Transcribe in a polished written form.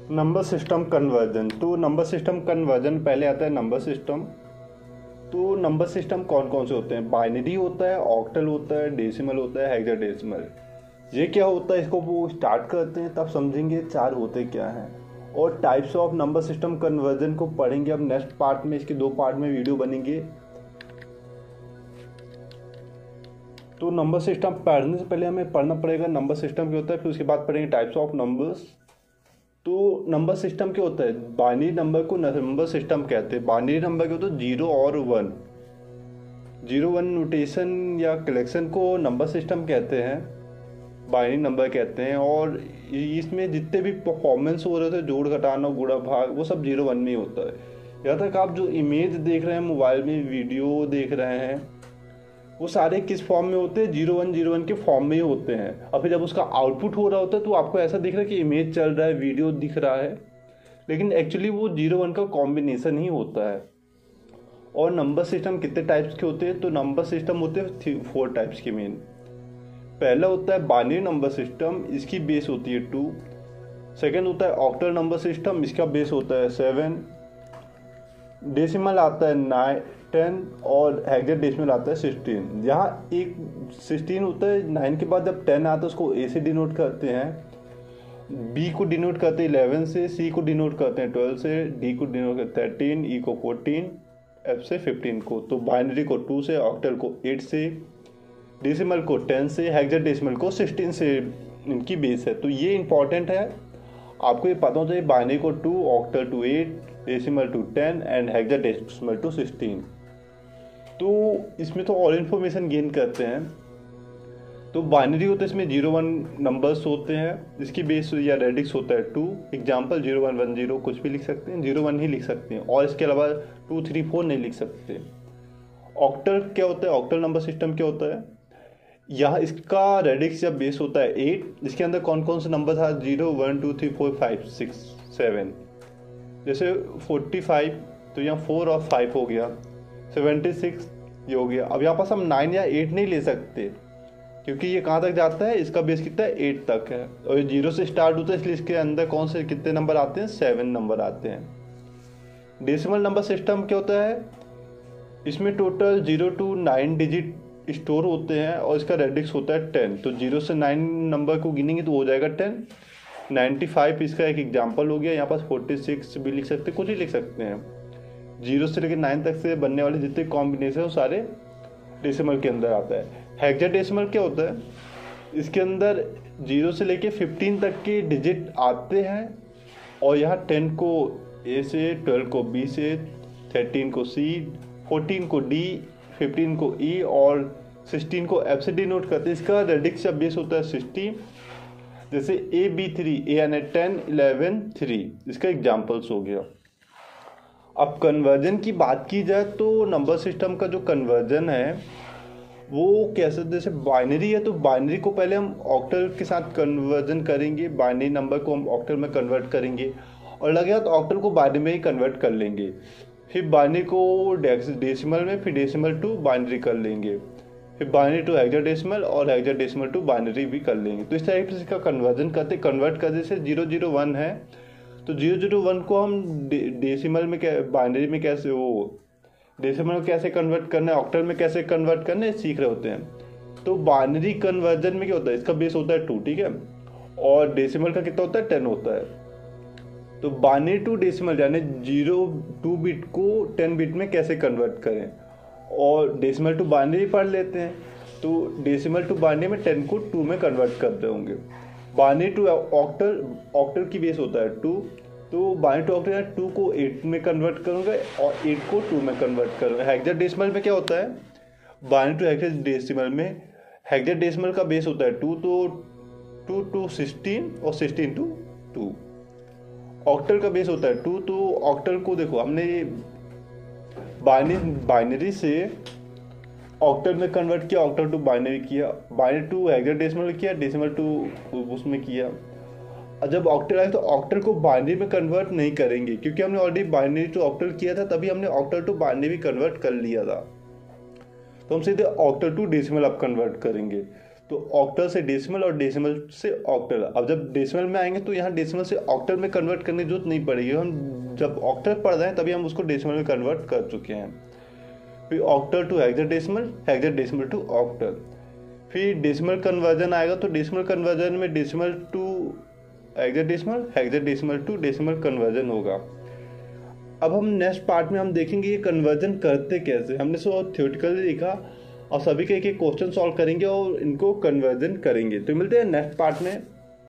Number system conversion. तो number system conversion पहले आता है नंबर सिस्टम। तो नंबर सिस्टम कौन कौन से होते हैं? बाइनरी होता है, ऑक्टल होता है, डेसिमल होता है, हेक्साडेसिमल। ये क्या होता है इसको वो स्टार्ट करते हैं तब समझेंगे चार होते क्या हैं। और types of number system conversion को पढ़ेंगे अब नेक्स्ट पार्ट में, इसके 2 पार्ट में वीडियो बनेंगे। तो नंबर सिस्टम पढ़ने से पहले हमें पढ़ना पड़ेगा नंबर सिस्टम क्या होता है, फिर उसके बाद पढ़ेंगे टाइप्स ऑफ नंबर्स। तो नंबर सिस्टम क्या होता है? बाइनरी नंबर को नंबर सिस्टम कहते हैं। बाइनरी नंबर क्या होता है? 0 और 1। 0-1 नोटेशन या कलेक्शन को नंबर सिस्टम कहते हैं, बाइनरी नंबर कहते हैं। और इसमें जितने भी परफॉर्मेंस हो रहे थे, जोड़ घटाना गुणा भाग, वो सब 0-1 में ही होता है। यहाँ तक आप जो इमेज देख रहे हैं, मोबाइल में वीडियो देख रहे हैं, वो सारे किस फॉर्म में होते हैं? 0-1 के फॉर्म में ही होते हैं। और फिर जब उसका आउटपुट हो रहा होता है तो आपको ऐसा दिख रहा है कि इमेज चल रहा है, वीडियो दिख रहा है, लेकिन एक्चुअली वो 0-1 का कॉम्बिनेशन ही होता है। और नंबर सिस्टम कितने टाइप्स के होते हैं? तो नंबर सिस्टम होते हैं 4 टाइप्स के मेन। पहला होता है बाइनरी नंबर सिस्टम, इसकी बेस होती है 2। सेकेंड होता है ऑक्टल नंबर सिस्टम, इसका बेस होता है 7। डेसिमल आता है 9, 10 और हेक्साडेसिमल आता है 16। यहाँ एक 16 होता है, 9 के बाद जब 10 आता है उसको ए से डिनोट करते हैं, बी को डिनोट करते हैं 11 से, सी को डिनोट करते हैं 12 से, डी को डिनोट करते हैं 13, ई को 14, एफ से 15 को। तो बाइनरी को 2 से, ऑक्टल को 8 से, डेसिमल को 10 से, हेक्साडेसिमल को 16 से इनकी बेस है। तो ये इंपॉर्टेंट है, आपको ये पता होना चाहिए। बाइनरी को 2, octal to 8, decimal to 10 and hexadecimal to 16। तो इसमें तो और इन्फॉर्मेशन गेन करते हैं। तो बाइनरी होता है, इसमें 0-1 नंबर्स होते हैं, इसकी बेस या रेडिक्स होता है 2। एग्जाम्पल 0110 कुछ भी लिख सकते हैं, 01 ही लिख सकते हैं, और इसके अलावा 2, 3, 4 नहीं लिख सकते। ऑक्टल क्या होता है? ऑक्टल नंबर सिस्टम क्या होता है? यहाँ इसका रेडिक्स या बेस होता है 8। इसके अंदर कौन कौन से नंबर था? 0, 1, 2, 3, 4, 5, 6, 7। जैसे 45 तो यहाँ 4 और 5 हो गया, 76 ये हो गया। अब यहाँ पास हम 9 या 8 नहीं ले सकते, क्योंकि ये कहाँ तक जाता है? इसका बेस कितना है? 8 तक है, और ये 0 से स्टार्ट होता है, इसलिए इसके अंदर कौन से कितने नंबर आते हैं? 7 नंबर आते हैं। डेसिमल नंबर सिस्टम क्या होता है? इसमें टोटल 0 to 9 डिजिट स्टोर होते हैं, और इसका रेडिक्स होता है 10। तो 0 से 9 नंबर को गिनेंगे तो हो जाएगा 10। 95 इसका एक एग्जाम्पल हो गया। यहाँ पास 46 भी लिख सकते हैं, कुछ ही लिख सकते हैं। 0 से लेकर 9 तक से बनने वाले जितने कॉम्बिनेशन वो सारे डेसिमल के अंदर आता है। हेक्साडेसिमल क्या होता है? इसके अंदर 0 से लेकर 15 तक के डिजिट आते हैं, और यहाँ 10 को ए से, 12 को बी से, 13 को सी, 14 को डी, 15 को ई और 16 को एफ से डिनोट करते हैं। इसका रेडिक्स या बेस होता है 60। जैसे AB3, ए यानी 10, 11, 3, इसका एग्जाम्पल्स हो गया। अब कन्वर्जन की बात की जाए तो नंबर सिस्टम का जो कन्वर्जन है वो कैसे? जैसे बाइनरी है तो बाइनरी को पहले हम ऑक्टल के साथ कन्वर्जन करेंगे, बाइनरी नंबर को हम ऑक्टल में कन्वर्ट करेंगे, और लगेगा तो ऑक्टल को बाइनरी में ही कन्वर्ट कर लेंगे। फिर बाइनरी को डेसिमल में, फिर डेसिमल टू बाइनरी कर लेंगे, फिर बाइनरी टू हेक्साडेसिमल और हेक्साडेसिमल टू बाइनरी भी कर लेंगे। तो इस तरीके से इसका कन्वर्जन करते, कन्वर्ट कर, जैसे 001 है तो 001 को हम डेसिमल में, बाइनरी में कैसे, वो डेसिमल में कैसे कन्वर्ट करना है, ऑक्टल में कैसे कन्वर्ट करना है, सीख रहे होते हैं। तो बाइनरी कन्वर्जन में क्या होता है? इसका बेस होता है 2, ठीक है, और डेसिमल का कितना होता है? 10 होता है। तो बाइनरी टू डेसिमल यानी 0-2 बिट को 10 बिट में कैसे कन्वर्ट करें, और डेसिमल टू बाइनरी पढ़ लेते हैं। तो डेसिमल टू बाइनरी में 10 को 2 में कन्वर्ट करते होंगे। बाइनरी टू ऑक्टल, ऑक्टल की बेस होता है 2, तो बाइनरी टू ऑक्टल 2 को 8 में कन्वर्ट करूँगा और 8 को 2 में कन्वर्ट करूँगा। हेक्साडेसिमल में क्या होता है? बाइनरी टू हेक्साडेसिमल में हेक्साडेसिमल का बेस होता है 2, तो 2 to 16 और 16 to 2। ऑक्टल का बेस होता है 2, तो ऑक्टल को देखो हमने बाइनरी से ऑक्टल में कन्वर्ट किया, ऑक्टल टू बाइनरी किया, बाइनरी टू हेक्साडेसिमल किया, डेसिमल टू उसमें किया। और जब ऑक्टल आए तो ऑक्टल को बाइनरी में कन्वर्ट नहीं करेंगे, क्योंकि हमने ऑलरेडी बाइनरी टू ऑक्टल किया था, तभी हमने ऑक्टल टू बाइनरी भी कन्वर्ट कर लिया था। तो हम सीधे ऑक्टल टू डेसिमल अब कन्वर्ट करेंगे। तो ऑक्टल से डेसिमल और डेसिमल से ऑक्टल। अब जब डेसिमल में आएंगे तो यहाँ डेसिमल से ऑक्टल में कन्वर्ट करने की जरूरत नहीं पड़ेगी, हम जब ऑक्टल पढ़ रहे हैं तभी हम उसको डेसिमल में कन्वर्ट कर चुके हैं। फिर octal to hexadecimal, hexadecimal to octal. फिर डेसिमल कन्वर्जन आएगा तो डेसिमल कन्वर्जन में decimal to hexadecimal, hexadecimal to decimal conversion होगा। अब हम नेक्स्ट पार्ट में हम देखेंगे ये कन्वर्जन करते कैसे। हमने सो थ्योरेटिकली देखा और सभी के एक क्वेश्चन सॉल्व करेंगे और इनको कन्वर्जन करेंगे। तो मिलते हैं नेक्स्ट पार्ट में।